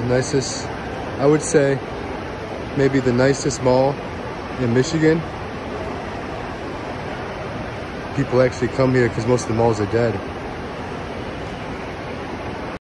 the nicest, I would say, maybe the nicest mall in Michigan. People actually come here because most of the malls are dead.